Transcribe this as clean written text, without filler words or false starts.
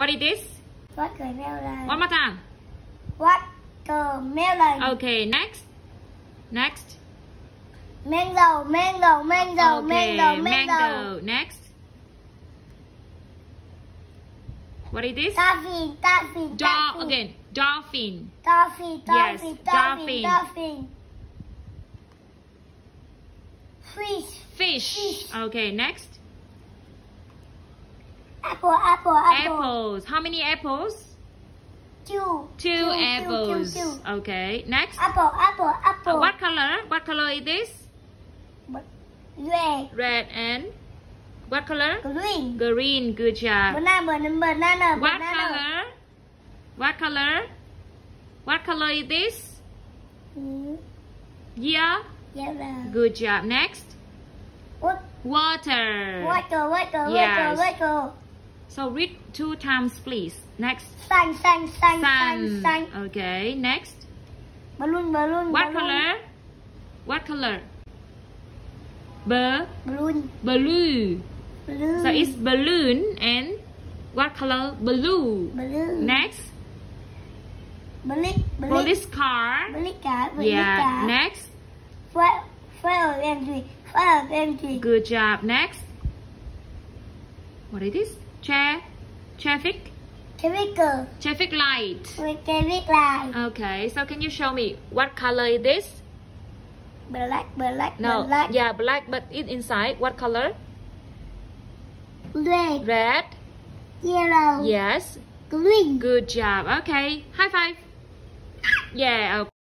What is this? Watermelon. One more time. Watermelon. Okay, next. Mango. Okay, mango. Next. What is this? Dolphin. Again. Dolphin. Dolphin. Fish. Okay, next. Apple. Apples. How many apples? Two apples. Two. Okay, next. Apple. What color? What color is this? Red and what color? Green. Good job. Banana. What color is this? Yeah. Yellow. Good job. Next. Water. Yes. Water. So read 2 times, please. Next. Sun. Okay. Next. Balloon. What color? Balloon. Blue. So it's balloon and what color? Blue. Next. Police car. Yeah. Next. Fire engine. Good job. Next. What is this? Traffic light. Okay. So can you show me what color is this? Black. No. Yeah, black. But it inside what color? Red. Yellow. Yes. Green. Good job. Okay. High five. Yeah. Okay.